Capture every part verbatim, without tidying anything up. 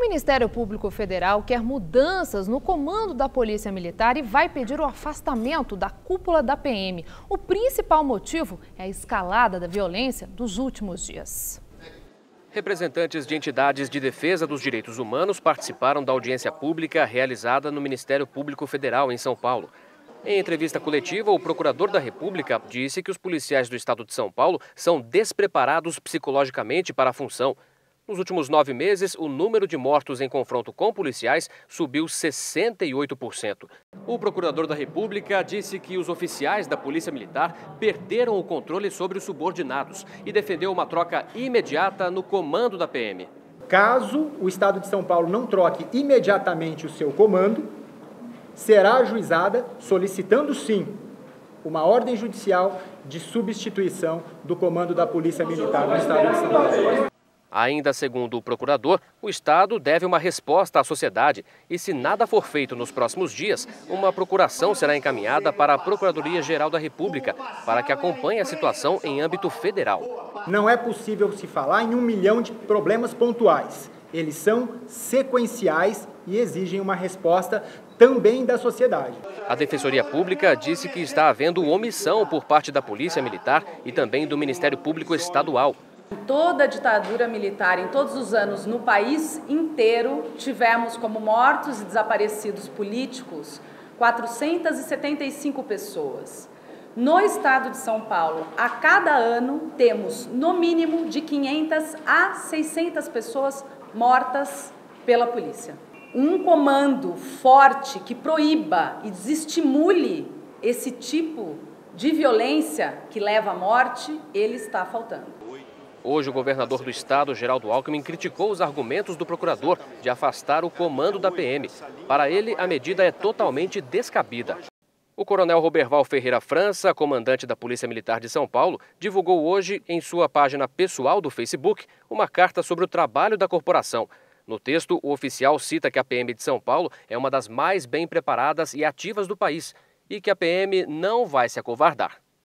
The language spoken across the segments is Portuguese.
Ministério Público Federal quer mudanças no comando da Polícia Militar e vai pedir o afastamento da cúpula da P M. O principal motivo é a escalada da violência dos últimos dias. Representantes de entidades de defesa dos direitos humanos participaram da audiência pública realizada no Ministério Público Federal, em São Paulo. Em entrevista coletiva, o procurador da República disse que os policiais do estado de São Paulo são despreparados psicologicamente para a função. Nos últimos nove meses, o número de mortos em confronto com policiais subiu sessenta e oito por cento. O procurador da República disse que os oficiais da Polícia Militar perderam o controle sobre os subordinados e defendeu uma troca imediata no comando da P M. Caso o Estado de São Paulo não troque imediatamente o seu comando, será ajuizada solicitando, sim, uma ordem judicial de substituição do comando da Polícia Militar no Estado de São Paulo. Ainda segundo o procurador, o Estado deve uma resposta à sociedade e, se nada for feito nos próximos dias, uma procuração será encaminhada para a Procuradoria-Geral da República para que acompanhe a situação em âmbito federal. Não é possível se falar em um milhão de problemas pontuais. Eles são sequenciais e exigem uma resposta também da sociedade. A Defensoria Pública disse que está havendo omissão por parte da Polícia Militar e também do Ministério Público Estadual. Em toda a ditadura militar, em todos os anos, no país inteiro, tivemos como mortos e desaparecidos políticos quatrocentas e setenta e cinco pessoas. No estado de São Paulo, a cada ano, temos no mínimo de quinhentas a seiscentas pessoas mortas pela polícia. Um comando forte que proíba e desestimule esse tipo de violência que leva à morte, ele está faltando. Hoje, o governador do estado, Geraldo Alckmin, criticou os argumentos do procurador de afastar o comando da P M. Para ele, a medida é totalmente descabida. O coronel Roberval Ferreira França, comandante da Polícia Militar de São Paulo, divulgou hoje, em sua página pessoal do Facebook, uma carta sobre o trabalho da corporação. No texto, o oficial cita que a P M de São Paulo é uma das mais bem preparadas e ativas do país e que a P M não vai se acovardar.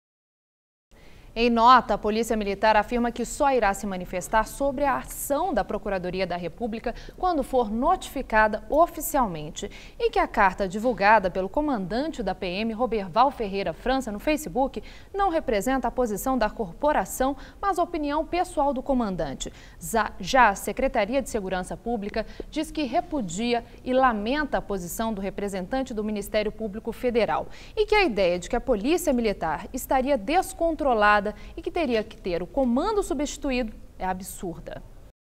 Em nota, a Polícia Militar afirma que só irá se manifestar sobre a ação da Procuradoria da República quando for notificada oficialmente e que a carta divulgada pelo comandante da P M, Roberval Ferreira França, no Facebook, não representa a posição da corporação, mas a opinião pessoal do comandante. Já a Secretaria de Segurança Pública diz que repudia e lamenta a posição do representante do Ministério Público Federal e que a ideia de que a Polícia Militar estaria descontrolada e que teria que ter o comando substituído é absurda.